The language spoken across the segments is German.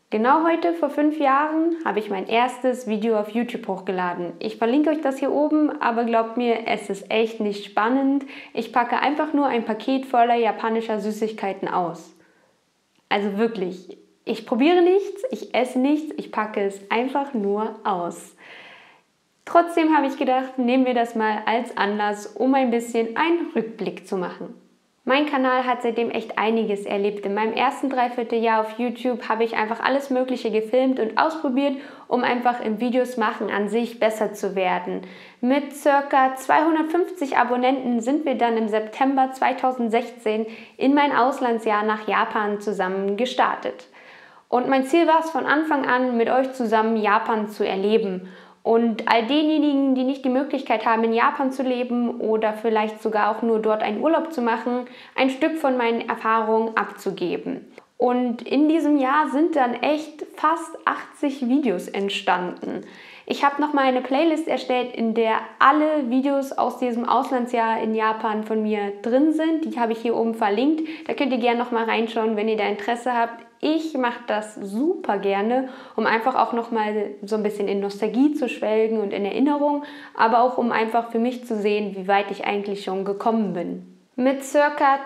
Genau heute vor 5 Jahren habe ich mein erstes Video auf YouTube hochgeladen. Ich verlinke euch das hier oben, aber glaubt mir, es ist echt nicht spannend. Ich packe einfach nur ein Paket voller japanischer Süßigkeiten aus. Also wirklich, ich probiere nichts, ich esse nichts, ich packe es einfach nur aus. Trotzdem habe ich gedacht, nehmen wir das mal als Anlass, um ein bisschen einen Rückblick zu machen. Mein Kanal hat seitdem echt einiges erlebt. In meinem ersten Dreivierteljahr auf YouTube habe ich einfach alles Mögliche gefilmt und ausprobiert, um einfach im Videos machen an sich besser zu werden. Mit ca. 250 Abonnenten sind wir dann im September 2016 in mein Auslandsjahr nach Japan zusammen gestartet. Und mein Ziel war es von Anfang an, mit euch zusammen Japan zu erleben. Und all denjenigen, die nicht die Möglichkeit haben, in Japan zu leben oder vielleicht sogar auch nur dort einen Urlaub zu machen, ein Stück von meinen Erfahrungen abzugeben. Und in diesem Jahr sind dann echt fast 80 Videos entstanden. Ich habe nochmal eine Playlist erstellt, in der alle Videos aus diesem Auslandsjahr in Japan von mir drin sind. Die habe ich hier oben verlinkt. Da könnt ihr gerne nochmal reinschauen, wenn ihr da Interesse habt. Ich mache das super gerne, um einfach auch nochmal so ein bisschen in Nostalgie zu schwelgen und in Erinnerung, aber auch um einfach für mich zu sehen, wie weit ich eigentlich schon gekommen bin. Mit ca.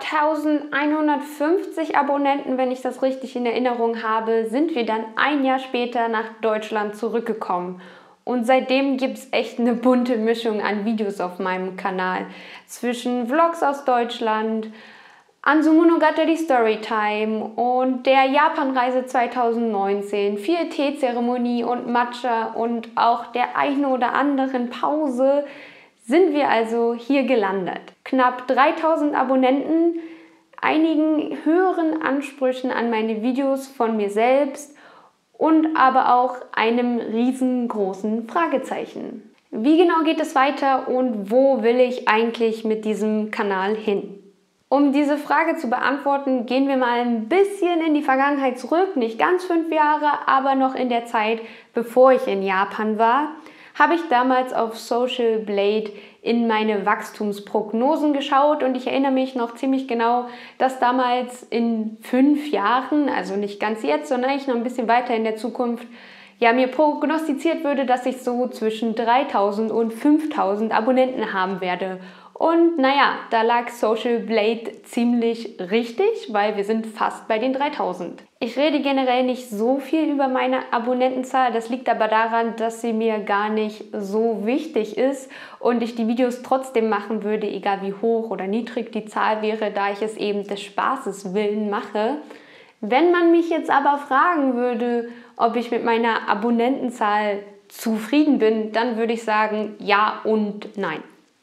1150 Abonnenten, wenn ich das richtig in Erinnerung habe, sind wir dann ein Jahr später nach Deutschland zurückgekommen. Und seitdem gibt es echt eine bunte Mischung an Videos auf meinem Kanal. Zwischen Vlogs aus Deutschland, Anzu Monogatari Storytime und der Japanreise 2019, viel Teezeremonie und Matcha und auch der einen oder anderen Pause sind wir also hier gelandet. Knapp 3000 Abonnenten, einigen höheren Ansprüchen an meine Videos von mir selbst und aber auch einem riesengroßen Fragezeichen. Wie genau geht es weiter und wo will ich eigentlich mit diesem Kanal hin? Um diese Frage zu beantworten, gehen wir mal ein bisschen in die Vergangenheit zurück, nicht ganz 5 Jahre, aber noch in der Zeit, bevor ich in Japan war, habe ich damals auf Social Blade in meine Wachstumsprognosen geschaut und ich erinnere mich noch ziemlich genau, dass damals in 5 Jahren, also nicht ganz jetzt, sondern eigentlich noch ein bisschen weiter in der Zukunft, ja, mir prognostiziert würde, dass ich so zwischen 3000 und 5000 Abonnenten haben werde. Und naja, da lag Social Blade ziemlich richtig, weil wir sind fast bei den 3000. Ich rede generell nicht so viel über meine Abonnentenzahl, das liegt aber daran, dass sie mir gar nicht so wichtig ist und ich die Videos trotzdem machen würde, egal wie hoch oder niedrig die Zahl wäre, da ich es eben des Spaßes willen mache. Wenn man mich jetzt aber fragen würde, ob ich mit meiner Abonnentenzahl zufrieden bin, dann würde ich sagen ja und nein.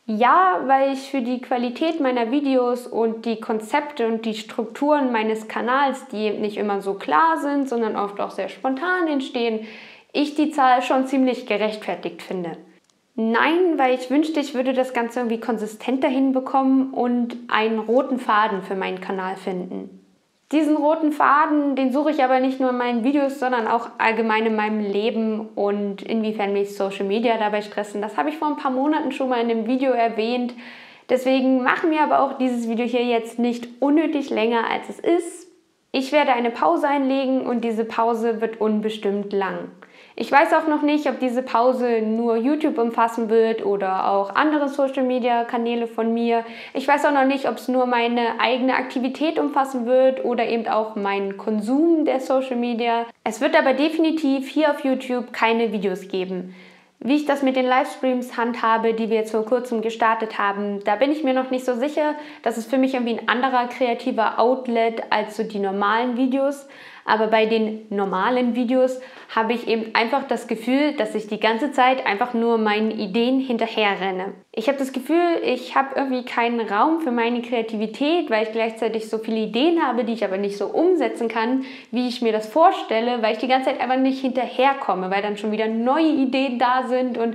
Ja, weil ich für die Qualität meiner Videos und die Konzepte und die Strukturen meines Kanals, die nicht immer so klar sind, sondern oft auch sehr spontan entstehen, ich die Zahl schon ziemlich gerechtfertigt finde. Nein, weil ich wünschte, ich würde das Ganze irgendwie konsistenter hinbekommen und einen roten Faden für meinen Kanal finden. Diesen roten Faden, den suche ich aber nicht nur in meinen Videos, sondern auch allgemein in meinem Leben und inwiefern mich Social Media dabei stressen. Das habe ich vor ein paar Monaten schon mal in einem Video erwähnt. Deswegen machen wir aber auch dieses Video hier jetzt nicht unnötig länger, als es ist. Ich werde eine Pause einlegen und diese Pause wird unbestimmt lang. Ich weiß auch noch nicht, ob diese Pause nur YouTube umfassen wird oder auch andere Social-Media-Kanäle von mir. Ich weiß auch noch nicht, ob es nur meine eigene Aktivität umfassen wird oder eben auch meinen Konsum der Social Media. Es wird aber definitiv hier auf YouTube keine Videos geben. Wie ich das mit den Livestreams handhabe, die wir jetzt vor kurzem gestartet haben, da bin ich mir noch nicht so sicher. Das ist für mich irgendwie ein anderer kreativer Outlet als so die normalen Videos. Aber bei den normalen Videos habe ich eben einfach das Gefühl, dass ich die ganze Zeit einfach nur meinen Ideen hinterherrenne. Ich habe das Gefühl, ich habe irgendwie keinen Raum für meine Kreativität, weil ich gleichzeitig so viele Ideen habe, die ich aber nicht so umsetzen kann, wie ich mir das vorstelle, weil ich die ganze Zeit einfach nicht hinterherkomme, weil dann schon wieder neue Ideen da sind und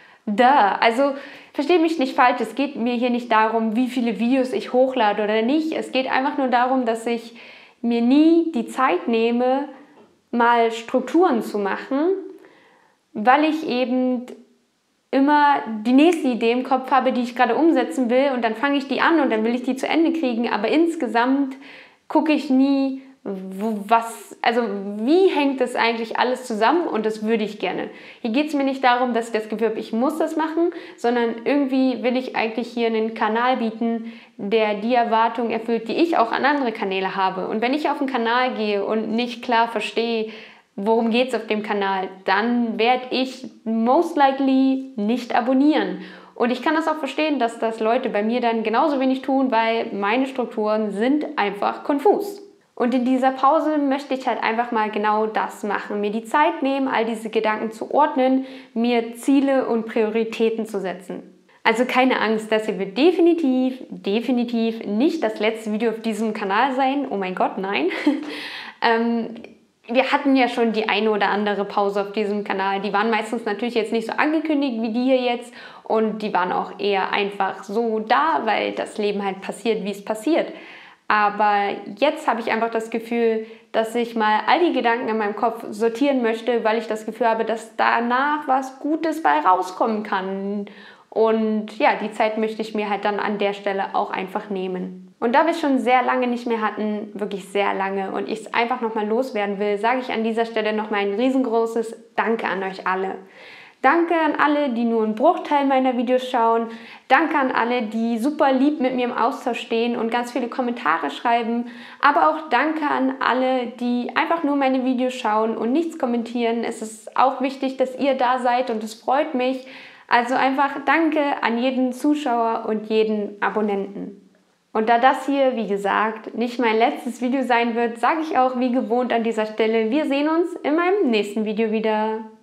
Also verstehe mich nicht falsch, es geht mir hier nicht darum, wie viele Videos ich hochlade oder nicht. Es geht einfach nur darum, dass ich mir nie die Zeit nehme, mal Strukturen zu machen, weil ich eben immer die nächste Idee im Kopf habe, die ich gerade umsetzen will und dann fange ich die an und dann will ich die zu Ende kriegen, aber insgesamt gucke ich nie, wie hängt das eigentlich alles zusammen, und das würde ich gerne. Hier geht es mir nicht darum, dass ich das Gefühl habe, ich muss das machen, sondern irgendwie will ich eigentlich hier einen Kanal bieten, der die Erwartungen erfüllt, die ich auch an andere Kanäle habe. Und wenn ich auf einen Kanal gehe und nicht klar verstehe, worum geht es auf dem Kanal, dann werde ich most likely nicht abonnieren. Und ich kann das auch verstehen, dass das Leute bei mir dann genauso wenig tun, weil meine Strukturen sind einfach konfus. Und in dieser Pause möchte ich halt einfach mal genau das machen, mir die Zeit nehmen, all diese Gedanken zu ordnen, mir Ziele und Prioritäten zu setzen. Also keine Angst, das hier wird definitiv nicht das letzte Video auf diesem Kanal sein. Oh mein Gott, nein. Wir hatten ja schon die eine oder andere Pause auf diesem Kanal. Die waren meistens natürlich jetzt nicht so angekündigt wie die hier jetzt, und die waren auch eher einfach so da, weil das Leben halt passiert, wie es passiert. Aber jetzt habe ich einfach das Gefühl, dass ich mal all die Gedanken in meinem Kopf sortieren möchte, weil ich das Gefühl habe, dass danach was Gutes bei rauskommen kann. Und ja, die Zeit möchte ich mir halt dann an der Stelle auch einfach nehmen. Und da wir es schon sehr lange nicht mehr hatten, wirklich sehr lange, und ich es einfach nochmal loswerden will, sage ich an dieser Stelle nochmal ein riesengroßes Danke an euch alle. Danke an alle, die nur einen Bruchteil meiner Videos schauen. Danke an alle, die super lieb mit mir im Austausch stehen und ganz viele Kommentare schreiben. Aber auch danke an alle, die einfach nur meine Videos schauen und nichts kommentieren. Es ist auch wichtig, dass ihr da seid, und es freut mich. Also einfach danke an jeden Zuschauer und jeden Abonnenten. Und da das hier, wie gesagt, nicht mein letztes Video sein wird, sage ich auch wie gewohnt an dieser Stelle, wir sehen uns in meinem nächsten Video wieder.